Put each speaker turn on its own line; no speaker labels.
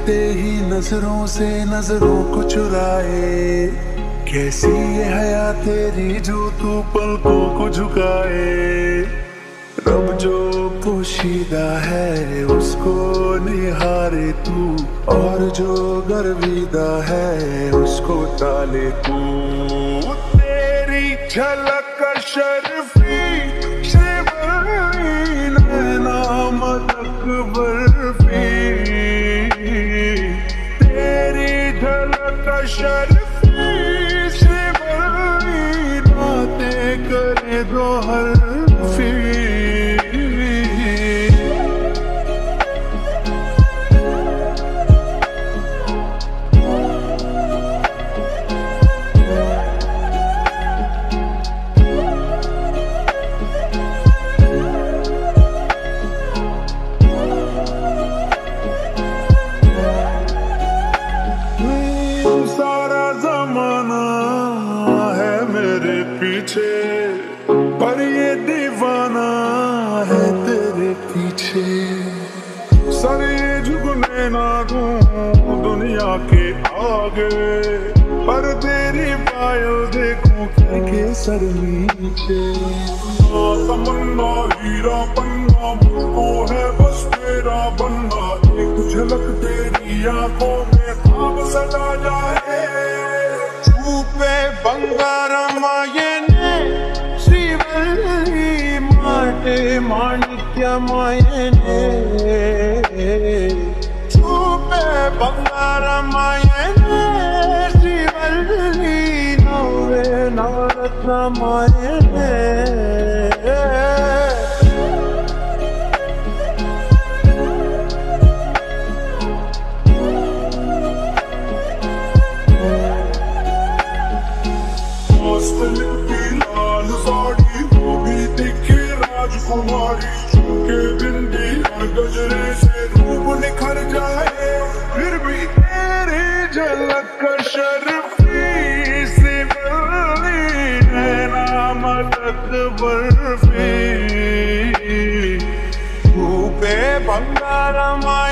देखते ही नजरों से नजरों को चुराए। कैसी ये हया तेरी जो तू पलकों को झुकाए। रब जो पोशीदा है उसको निहारे तू, और जो गर्विदा है उसको टाले तू। तेरी झलक शर्फी शिवरी नैना मदक बर्फी। तेरी झलक शर्फी शिवरी रातें करे दो हल्फी। सारा जमाना है मेरे पीछे, पर ये दीवाना है तेरे पीछे। सर ये झुकने ना दूं दुनिया के आगे, पर तेरी पायल देखूं के सर नीचे। तमन्ना हीरा पन्ना मुझको है बस तेरा बनना। एक झलक तेरी आंखों में ख्वाब सजा जाए। चूपे बंगारमायने श्रीवल्ली माटे माणिक्यमायने। चूपे बंगारमायने श्रीवल्ली नवे नवरत्नमायने। लाल साड़ी वो भी दिखे राजकुमारी, चुके बिंदी और गजरे से रूप निखर जाए। फिर भी तेरी झलक शर्फी शिवरी नैना मदक बर्फी। रूपे बंगारमायने